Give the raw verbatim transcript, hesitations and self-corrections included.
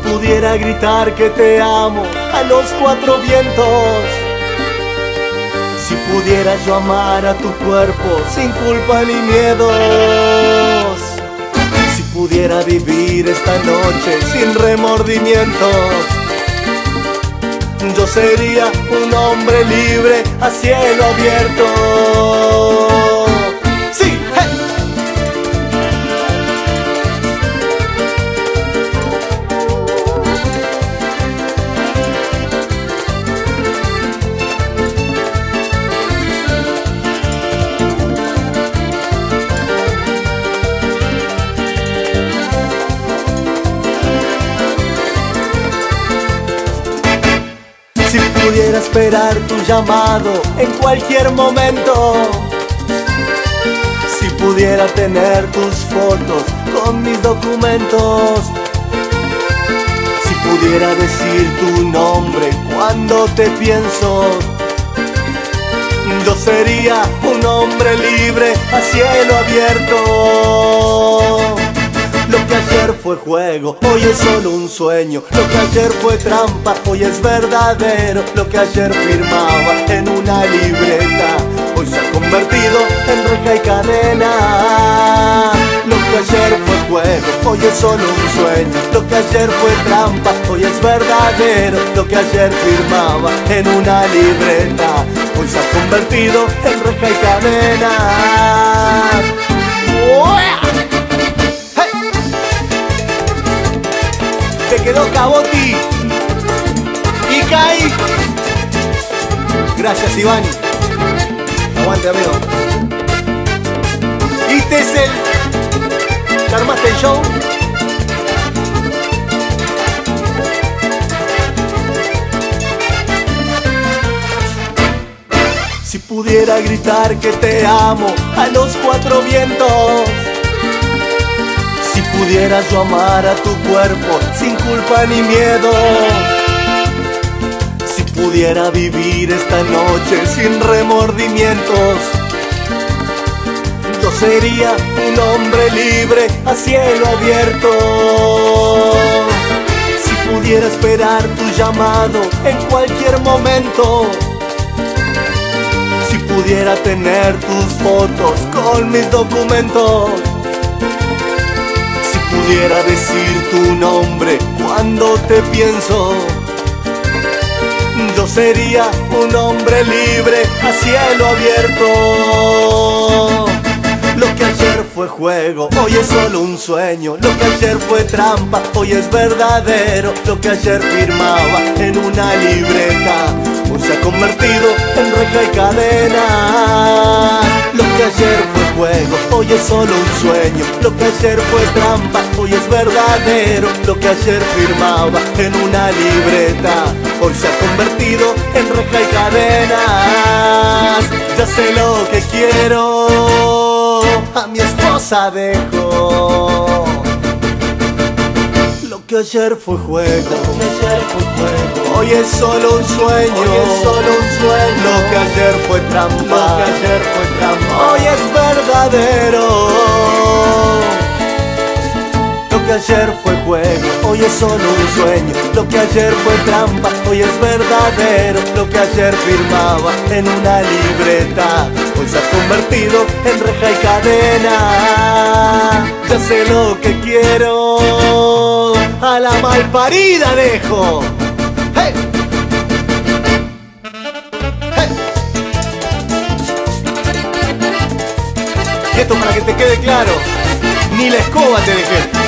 pudiera gritar que te amo a los cuatro vientos, si pudiera yo amar a tu cuerpo sin culpa ni miedos, si pudiera vivir esta noche sin remordimientos, yo sería un hombre libre a cielo abierto. ¡Sí! ¡Hey! Si pudiera esperar tu llamado en cualquier momento, si pudiera tener tus fotos con mis documentos, si pudiera decir tu nombre cuando te pienso, yo sería un hombre libre a cielo abierto. Lo que ayer fue juego, hoy es solo un sueño. Lo que ayer fue trampa, hoy es verdadero. Lo que ayer firmaba en una libreta, hoy se ha convertido en reja y cadena. Lo que ayer fue juego, hoy es solo un sueño. Lo que ayer fue trampa, hoy es verdadero. Lo que ayer firmaba en una libreta, hoy se ha convertido en reja y cadena. ¡Uea! Te quedó Caboti y Kai. Gracias, Iván. Aguante, amigo. Y Tessel, ¿te armaste el show? Si pudiera gritar que te amo a los cuatro vientos, si pudiera yo amar a tu cuerpo sin culpa ni miedo, si pudiera vivir esta noche sin remordimientos, yo sería un hombre libre a cielo abierto. Si pudiera esperar tu llamado en cualquier momento, si pudiera tener tus fotos con mis documentos, pudiera decir tu nombre cuando te pienso, yo sería un hombre libre a cielo abierto. Lo que ayer fue juego, hoy es solo un sueño. Lo que ayer fue trampa, hoy es verdadero. Lo que ayer firmaba en una libreta, hoy se ha convertido en reja y cadena. Lo que ayer fue juego, hoy es solo un sueño. Lo que ayer fue trampa, hoy es verdadero. Lo que ayer firmaba en una libreta, hoy se ha convertido en reja y cadenas. Ya sé lo que quiero, a mi esposa dejo. Lo que ayer fue juego, lo que ayer fue juego, hoy es solo un sueño, hoy es solo un sueño. Lo que ayer fue trampa, lo que ayer fue trampa, hoy es verdadero. Lo que ayer fue juego, hoy es solo un sueño. Lo que ayer fue trampa, hoy es verdadero. Lo que ayer firmaba en una libreta, hoy se ha convertido en reja y cadena. Ya sé lo que quiero, a la malparida dejo. ¡Hey! ¡Hey! Y esto para que te quede claro, ni la escoba te dejé.